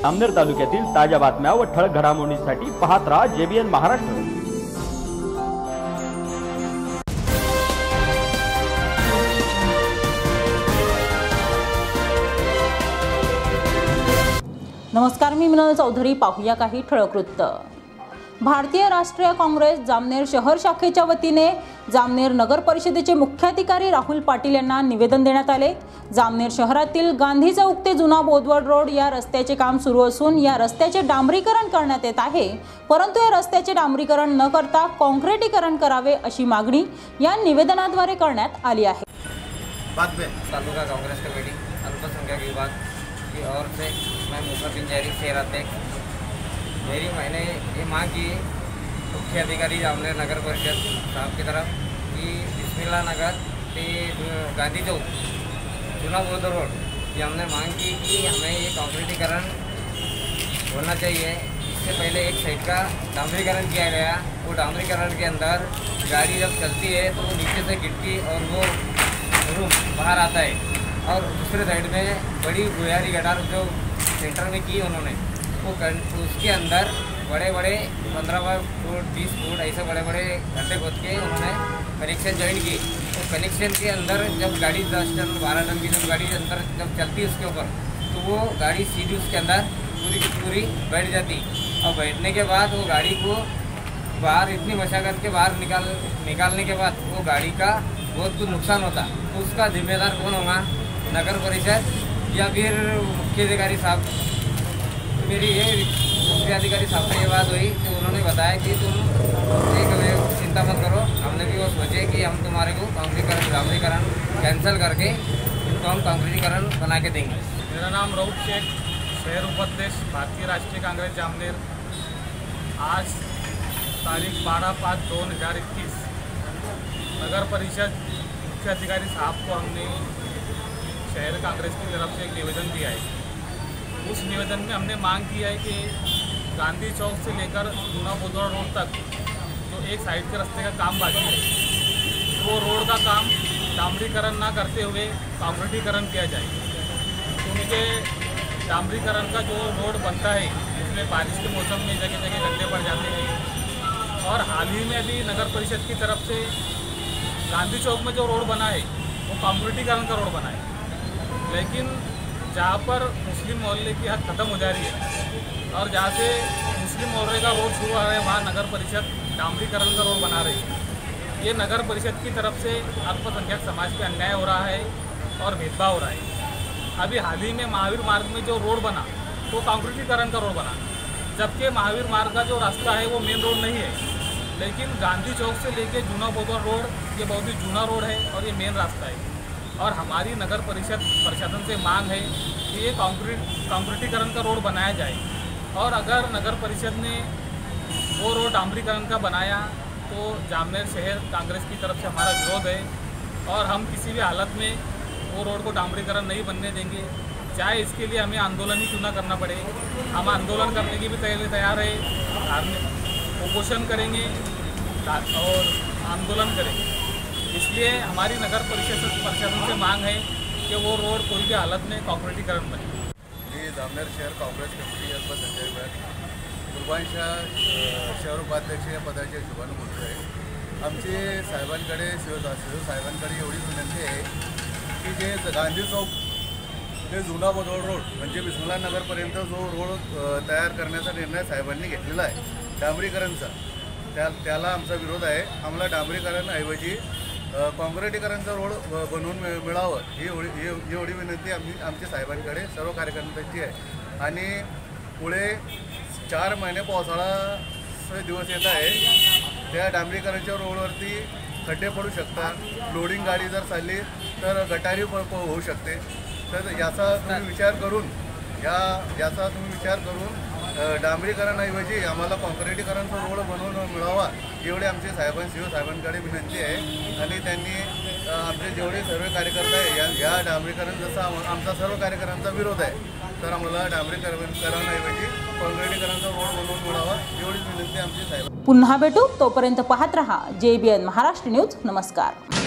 जामनेर तालुक्यातील ताज्या बातम्या व ठळक घडामोडींसाठी पाहत रहा JBN महाराष्ट्र। नमस्कार, मी मिनल चौधरी। पाहूया काही ठळक वृत्त। भारतीय राष्ट्रीय काँग्रेस जामनेर शहर शाखेच्या वतीने जामनेर नगर परिषदेचे मुख्याधिकारी राहुल पाटील यांना निवेदन देण्यात आले। जामनेर शहरातील गांधी चौक ते जुना बोदवड रोड या रस्त्याचे काम सुरू असून या रस्त्याचे डांबरीकरण करण्यात येत आहे, परंतु या रस्त्याचे डांबरीकरण न करता काँक्रिटीकरण करावे अशी मागणी या निवेदनाद्वारे करण्यात आली आहे। तालुका कांग्रेस कमेटी अल्पसंख्यक विभाग की ओर से मैं मुखर शहर अध्यक्ष मैंने ये मांग की मुख्य अधिकारी जामनेर नगर परिषद साहब की तरफ कि बिस्मिल्लाह नगर से गांधी चौक जुना बोदवड रोड ये हमने मांग की कि हमें ये कांक्रिटीकरण होना चाहिए। इससे पहले एक साइड का डांबरीकरण किया गया, वो डांबरीकरण के अंदर गाड़ी जब चलती है तो वो नीचे से गिरती और वो रूम बाहर आता है। और दूसरे साइड में बड़ी बुनियादी गटार जो सेंटर में की उन्होंने वो उसके अंदर बड़े बड़े 15 फुट 20 फुट ऐसे बड़े बड़े गड्ढे खोद के उन्होंने कनेक्शन ज्वाइन की। तो कनेक्शन के अंदर जब गाड़ी 10 टन 12 टन की जब गाड़ी अंदर जब चलती है उसके ऊपर तो वो गाड़ी सीधी उसके अंदर पूरी की पूरी बैठ जाती। और बैठने के बाद वो गाड़ी को बाहर इतनी मशागत के बाहर निकालने के बाद वो गाड़ी का बहुत कुछ नुकसान होता। तो उसका जिम्मेदार कौन होगा? नगर परिषद या फिर मुख्य अधिकारी साहब। मेरी ये मुख्य अधिकारी साहब से ये बात हुई तो उन्होंने बताया कि तुम एक चिंता मत करो, हमने भी वो सोचे कि हम तुम्हारे को डांबरीकरण कैंसिल करके इनको हम कांक्रिटीकरण बना के देंगे। मेरा नाम रऊफ शेख, शहर उपाध्यक्ष भारतीय राष्ट्रीय कांग्रेस जामनेर। आज तारीख 12/5/2021 नगर परिषद मुख्य अधिकारी साहब को हमने शहर कांग्रेस की तरफ से एक निवेदन दिया है। उस निवेदन में हमने मांग की है कि गांधी चौक से लेकर जुना बोदवड रोड तक जो एक साइड के रास्ते का काम बाकी है वो रोड का काम डांबरीकरण ना करते हुए कांक्रिटीकरण किया जाए, क्योंकि डांबरीकरण का जो रोड बनता है उसमें बारिश के मौसम में जगह जगह गड्ढे पड़ जाते हैं। और हाल ही में अभी नगर परिषद की तरफ से गांधी चौक में जो रोड बना है वो कांक्रिटीकरण का रोड बना है, लेकिन जहाँ पर मुस्लिम मोहल्ले की हद खत्म हो जा रही है और जहाँ से मुस्लिम मोहल्ले का रोड शुरू हो रहा है वहाँ नगर परिषद डांबरीकरण का रोड बना रही है। ये नगर परिषद की तरफ से अल्पसंख्यक समाज पे अन्याय हो रहा है और भेदभाव हो रहा है। अभी हाल ही में महावीर मार्ग में जो रोड बना वो कांक्रिटीकरण का रोड बना, जबकि महावीर मार्ग का जो रास्ता है वो मेन रोड नहीं है, लेकिन गांधी चौक से लेके जुना बोदवड रोड ये बहुत ही जूना रोड है और ये मेन रास्ता है। और हमारी नगर परिषद प्रशासन से मांग है कि ये कांक्रिटीकरण का रोड बनाया जाए। और अगर नगर परिषद ने वो रोड डांबरीकरण का बनाया तो जामनेर शहर कांग्रेस की तरफ से हमारा विरोध है और हम किसी भी हालत में वो रोड को डांबरीकरण नहीं बनने देंगे, चाहे इसके लिए हमें आंदोलन ही क्यों ना करना पड़े। हम आंदोलन करने की भी तैयार है, उपोषण करेंगे और आंदोलन करेंगे। इसलिए हमारी नगर परिषद प्रशासन से मांग है कि वो रोड कोई भी हालत में काँक्रिटीकरण बने। मी जामनेर शहर काँग्रेस कमिटी अल्पसंख्यक विभाग पूर्वांशा शहर उपाध्यक्ष या पदाचे हिशोबाने बोलतो आहे। आमची साहेबांकडे साहेबांकडे एवढी विनंती आहे की जे गांधी चौक ते जुना बोदवड रोड म्हणजे बिस्मिल्लाह नगरपर्यंत जो रोड तयार करण्याचा निर्णय साहेबांनी घेतलेला आहे डांबरीकरणचा, त्याला आमचा विरोध आहे। आम्हाला डांबरीकरणऐवजी काँक्रिटीकरणचा रोड बनवून मिळावं ही एवढी विनंती आमच्या साहेबांकडे सर्व कार्यकर्त्यांची आहे। आणि पुढे 4 महिने पावसाळा दिवस येत आहे, त्या डांबरीकरणच्या रोडवरती खड्डे पडू शकतात, लोडिंग गाडी जर चालली तर गटारी होऊ शकते। तर याचा तुम्ही विचार करून डांबरीकरणऐवजी आम्हाला काँक्रिटीकरणचा रोड बनवून मिळावा एवढे आमचे साहेबांकडे विनंती आहे। आणि त्यांनी आमचे जेवढे सर्व कार्यकर्ते आहे या डांबरीकरण जसं आमचा सर्व कार्यकर्त्यांचा विरोध आहे तर आम्हाला डांबरीकरणऐवजी काँक्रिटीकरणचा रोड बनवून मिळावा एवढीच विनंती आमची साहेब। पुन्हा भेटू, तोपर्यंत पाहत रहा JBN महाराष्ट्र न्यूज। नमस्कार।